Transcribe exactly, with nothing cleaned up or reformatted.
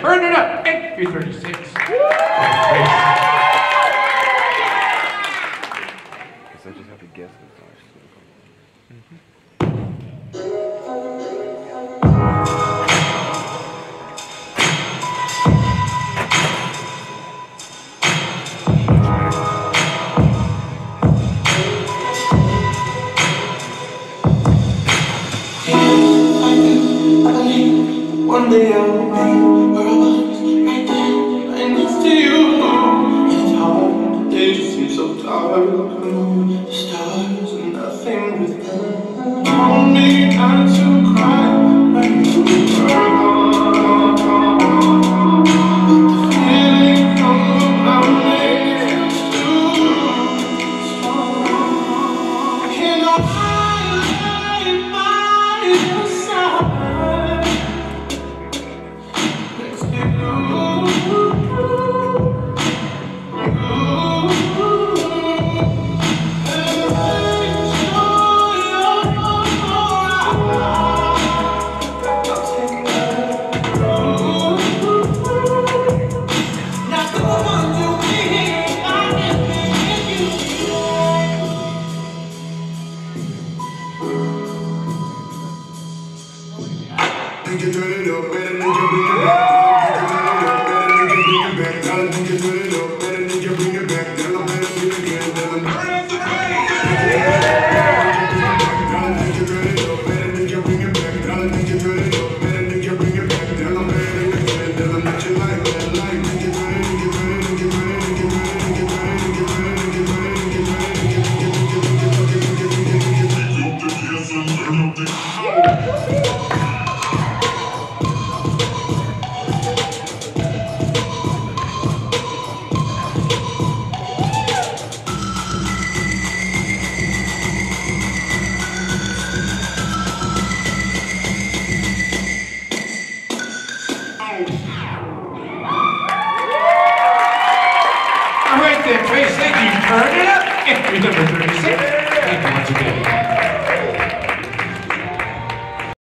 turn it up. Entry thirty-six. I just have to guess this time. One day I'll be where I was, right there, right next to you. And it's hard, the day just seems so dark. The stars and nothing with them. Told me not to cry when you were gone. But the feeling comes around me too strong. Can I lay by your side? All right then, Trace, thank you. Turn it up. Entry number thirty-six. Thank you once again.